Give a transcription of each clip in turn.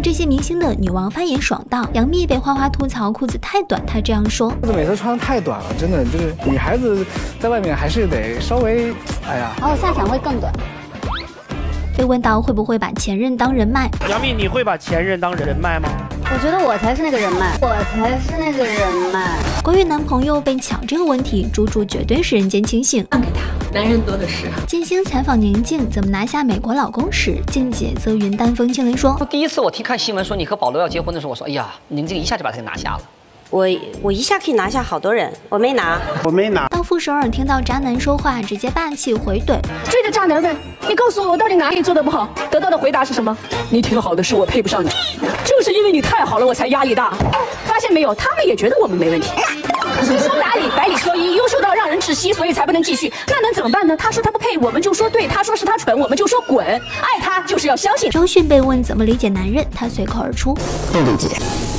这些明星的女王发言爽到，杨幂被花花吐槽裤子太短，她这样说： 裤子每次穿太短了，真的就是女孩子在外面还是得稍微，哎呀， 然后下场会更短。 被问到会不会把前任当人脉， 杨幂，你会把前任当人脉吗？ 我觉得我才是那个人脉，我才是那个人脉。 关于男朋友被抢这个问题，猪猪绝对是人间清醒， 让给他，男人多的是。 金星采访宁静怎么拿下美国老公时，静姐则云淡风轻地说： 第一次我看新闻说你和保罗要结婚的时候，我说哎呀，宁静一下就把他给拿下了。 我一下可以拿下好多人，我没拿。 当傅首尔听到渣男说话，直接霸气回怼： 追着渣男呗！你告诉我到底哪里做的不好？得到的回答是什么？你挺好的，是我配不上你，就是因为你太好了，我才压力大。发现没有，他们也觉得我们没问题。说哪里百里挑一，优秀到让人窒息，所以才不能继续。那能怎么办呢？他说他不配，我们就说对；他说是他蠢，我们就说滚。爱他就是要相信。 周迅被问怎么理解男人，她随口而出： 不理解。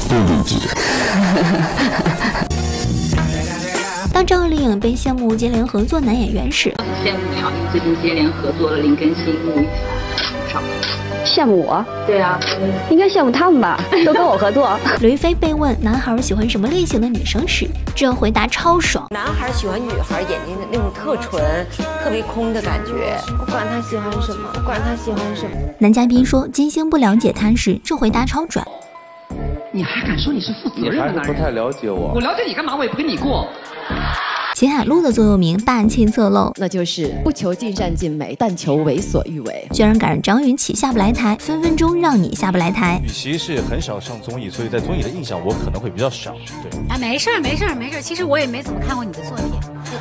当张丽颖被羡慕接连合作男演员时， 羡慕你啊！你最近接连合作了林更新、吴亦凡、 羡慕我？ 对啊， 应该羡慕他们吧，都跟我合作。 刘亦菲被问男孩喜欢什么类型的女生时，这回答超爽： 男孩喜欢女孩眼睛的那种特纯、特别空的感觉。不管他喜欢什么，不管他喜欢什么。 男嘉宾说金星不了解他时，这回答超拽。 你还敢说你是负责任的男人？ 你还是不太了解我。 我了解你干嘛？我也不跟你过。 秦海璐的座右铭霸气侧漏， 那就是不求尽善尽美，但求为所欲为。 居然赶上张云起下不来台，分分钟让你下不来台。 雨琦是很少上综艺，所以在综艺的印象我可能会比较少。对啊，没事儿，其实我也没怎么看过你的作品。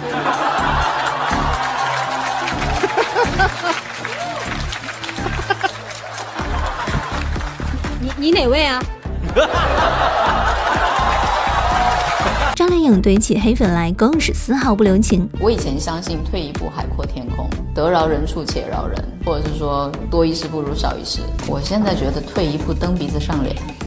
你哪位啊？ 张靓颖怼起黑粉来更是丝毫不留情。 我以前相信退一步海阔天空，得饶人处且饶人，或者是说多一事不如少一事。我现在觉得退一步蹬鼻子上脸。